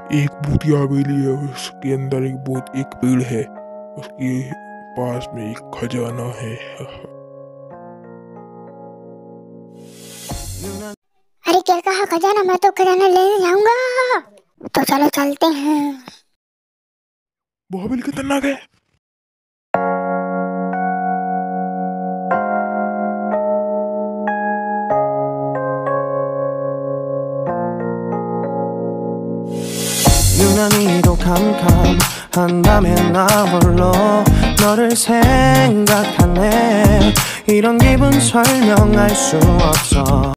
एक भूतिया हवेली है, उसके अंदर एक पेड़ है, उसके पास में एक खजाना है। अरे क्या कहा खजाना? मैं तो खजाना लेने जाऊंगा। तो चलो चलते हैं। वो हवेली खतरनाक है। 유난히도 캄캄한 밤에 나 홀로 너를 생각하네. 이런 기분 설명할 수 없어.